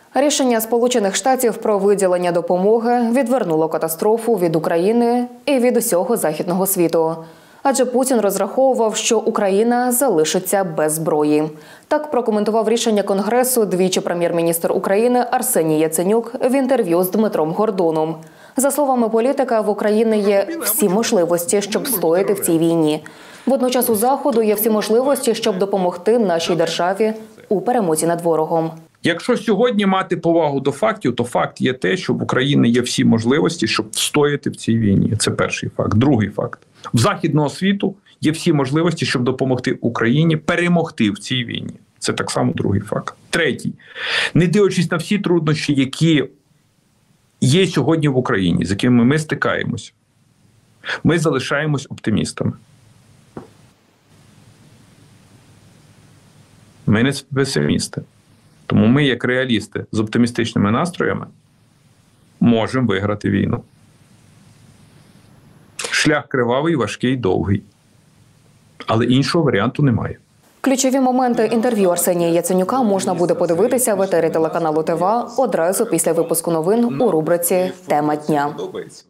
Рішення Сполучених Штатів про виділення допомоги відвернуло катастрофу від України і від усього західного світу. Адже Путін розраховував, що Україна залишиться без зброї. Так прокоментував рішення Конгресу двічі прем'єр-міністр України Арсеній Яценюк в інтерв'ю з Дмитром Гордоном. За словами політика, в Україні є всі можливості, щоб встояти в цій війні. Водночас у Заходу є всі можливості, щоб допомогти нашій державі у перемозі над ворогом. Якщо сьогодні мати повагу до фактів, то факт є те, що в Україні є всі можливості, щоб встояти в цій війні. Це перший факт. Другий факт. В західного світу є всі можливості, щоб допомогти Україні перемогти в цій війні. Це так само другий факт. Третій. Не дивлячись на всі труднощі, які є сьогодні в Україні, з якими ми стикаємося, ми залишаємось оптимістами. Ми не песимісти. Тому ми, як реалісти з оптимістичними настроями, можемо виграти війну. Шлях кривавий, важкий, довгий. Але іншого варіанту немає. Ключові моменти інтерв'ю Арсенія Яценюка можна буде подивитися в етері телеканалу ТВА одразу після випуску новин у рубриці «Тема дня».